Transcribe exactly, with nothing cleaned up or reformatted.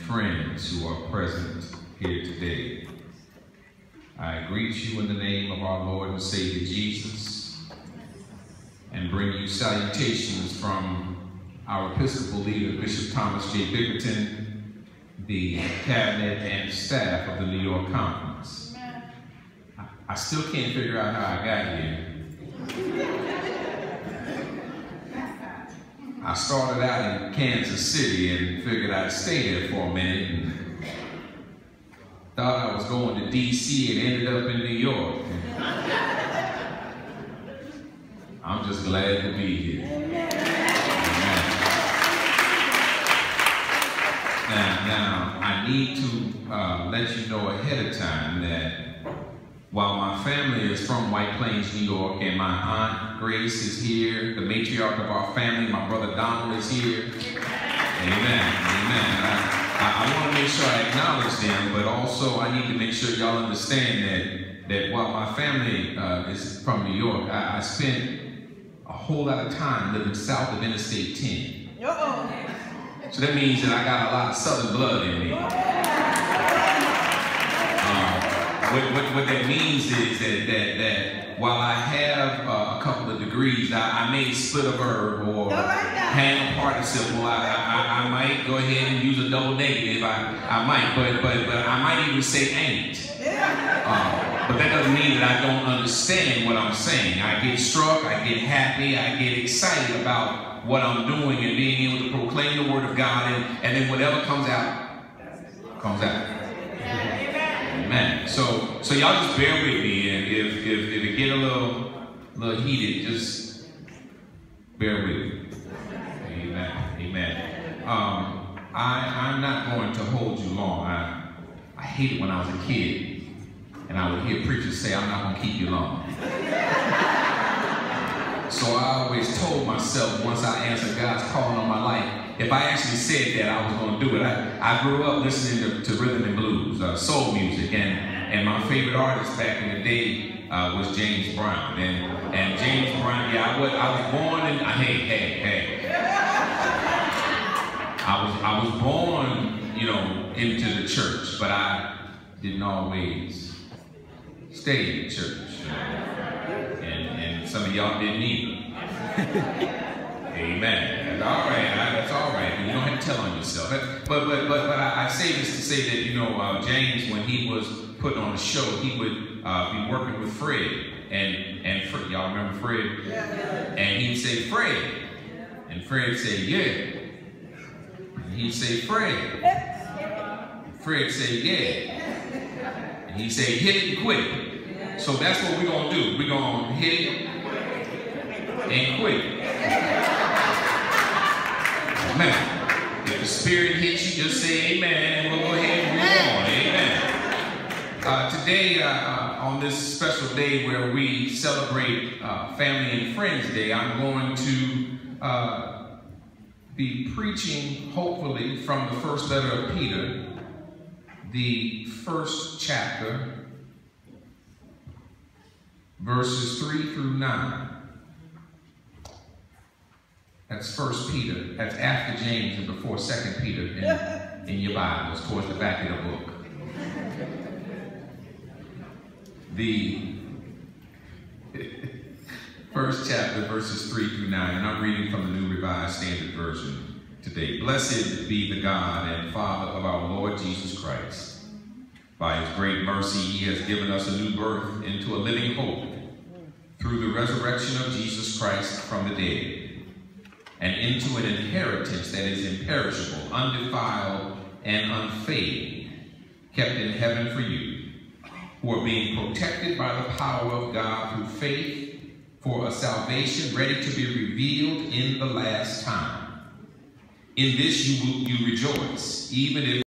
friends who are present here today. I greet you in the name of our Lord and Savior Jesus and bring you salutations from our Episcopal leader, Bishop Thomas J. Bickerton, the cabinet and staff of the New York Conference. I, I still can't figure out how I got here. I started out in Kansas City and figured I'd stay there for a minute and thought I was going to D C and ended up in New York. I'm just glad to be here. Amen. Now, now, I need to uh, let you know ahead of time that while my family is from White Plains, New York, and my Aunt Grace is here, the matriarch of our family, my brother Donald is here. Amen. Amen. I, I, I want to make sure I acknowledge them, but also I need to make sure y'all understand that, that while my family uh, is from New York, I, I spent a whole lot of time living south of Interstate ten. Uh-oh. So that means that I got a lot of Southern blood in me. What, what, what that means is that, that, that while I have uh, a couple of degrees, I, I may split a verb or hang a participle. I, I, I might go ahead and use a double negative. I, I might, but, but, but I might even say ain't. Uh, but that doesn't mean that I don't understand what I'm saying. I get struck, I get happy, I get excited about what I'm doing and being able to proclaim the word of God, and, and then whatever comes out, comes out. Amen. So, so y'all just bear with me, and if, if, if it get a little, little heated, just bear with me. Amen. Amen. Um, I, I'm not going to hold you long. I, I hate it when I was a kid, and I would hear preachers say, I'm not going to keep you long. So I always told myself, once I answered God's calling on my life, if I actually said that, I was going to do it. I, I grew up listening to, to rhythm and blues, uh, soul music, and, and my favorite artist back in the day uh, was James Brown. And, and James Brown, yeah, I was, I was born in, uh, hey, hey, hey. I was, I was born, you know, into the church, but I didn't always stay in church. You know? and, and some of y'all didn't either. Amen. That's all right. That's all right. You don't have to tell on yourself. But but but but, but I, I say this to say that, you know, uh, James, when he was put on the show, he would uh, be working with Fred, and and Fred, y'all remember Fred? Yeah. And he'd say Fred, and Fred say yeah, and he'd say Fred. Fred say yeah, and he'd say hit it and quit it. So that's what we're gonna do. We're gonna hit it and quit it. Amen. If the Spirit hits you, just say amen, and we'll go ahead and move on. Amen. Uh, today, uh, on this special day where we celebrate uh, Family and Friends Day, I'm going to uh, be preaching, hopefully, from the first letter of Peter, the first chapter, verses three through nine. That's First Peter. That's after James and before Second Peter in, in your Bibles, towards the back of the book. The first chapter, verses three through nine, and I'm reading from the New Revised Standard Version today. Blessed be the God and Father of our Lord Jesus Christ. By his great mercy, he has given us a new birth into a living hope through the resurrection of Jesus Christ from the dead, and into an inheritance that is imperishable, undefiled, and unfading, kept in heaven for you, who are being protected by the power of God through faith for a salvation ready to be revealed in the last time. In this you will you rejoice, even if